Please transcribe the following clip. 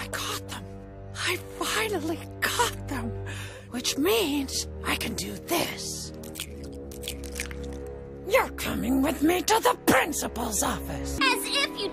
caught them. I finally caught them. Which means I can do this. You're coming with me to the principal's office. As if you